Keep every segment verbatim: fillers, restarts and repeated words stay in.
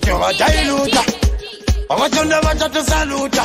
Tova diluta Awatonda watatu saluta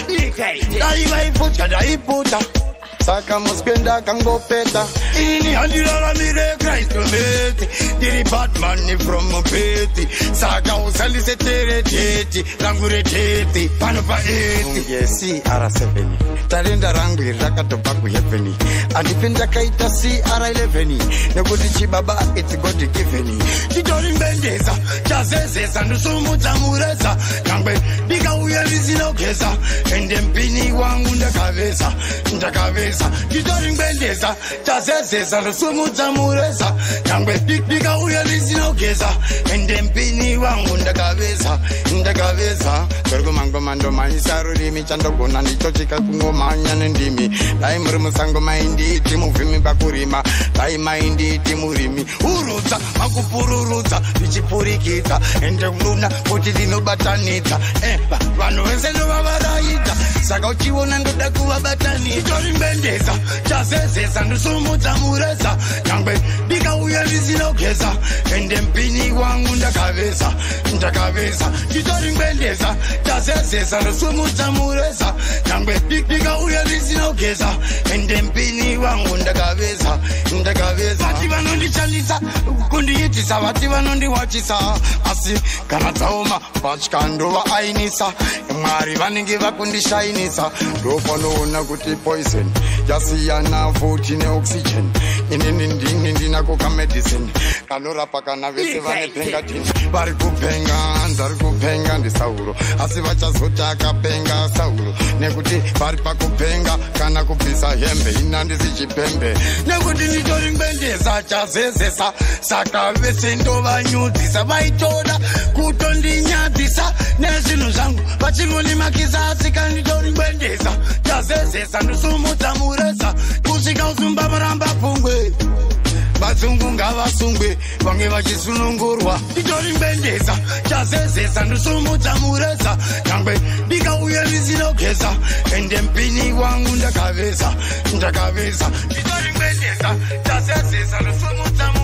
Dai waifuta, dai puta Saka muskenda kangopeta Ini handilala mire Christ meti Diri Batman from Peti Saka usalise tere teti Langure teti Pano pa eti Yes, C R seven Talenda rangu iraka tobaku heaveni Anipenda kaita C R eleven Negoti chibaba it's God given Chitori mbendeza Chazezeza Nusumu tamureza Nangbe Bika uya lizino kesa Ende mpini wangu ndakaveza Ndakaveza Chitori mbendeza Chazezeza Nusumu tamureza Nangbe Bika uya lizino kesa Ende mpini wangu ndakaveza Ndakaveza Torgo mango mando manisaru Rimi chando gona nichochika kungomanya nendimi Dai murimu sango maindi iti muvimi bakurima Dai maindi iti murimi Uruza makupururudza Vichipurikidza Ende uluna kuti dinobatanidza Eh, vanu vese novavaraidza Saka uchiona ndoda kuvabatanidza Chitori mbendeza Chazezeza ndusumudza mureza Nyangwe ndikauya ndisinogeza Ende mpini wangu ndakaveza Ndakaveza Chitori mbendeza Chazezeza ndusumudza mureza Nyangwe ndikauya ndisinogeza Ende mpini wangu ndakaveza Ndakaveza Vati vanondichandisa kundiitisa Vati vanondiwachisa Asi kana tsaoma pachikandova ainisa Mwari vanenge vakundishainisa Ndopanoona kuti poison Yasiyana futi ne oxygen Inini ndini ndinako ka medicine Kanorapa kana vese vane penga tini Vari kupenga, nzari kupenga ndi sauro Asi vachazota kapenga sauro Nekuti vari pakupenga kana kupisa hembe Ina ndisi chipembe Nekuti nitori mbendeza chazezesa Saka vese ndova nyudzisa Vaitoda kutondinyadzisa Nezvinu zvangu vachingonimakisa Asika nitori mbendeza chazezesa Ndusumudza mureza Kusvika usumba muramba pfungwe Vazungu ngavasungwe Vange vachisunungurwa Nditori mbendeza chazezesa Ndusumudza mureza Nyangwe ndikauya ndisinogeza Ende mpini wangu ndakaveza Ndakaveza Nditori mbendeza chazezesa Ndusumudza mureza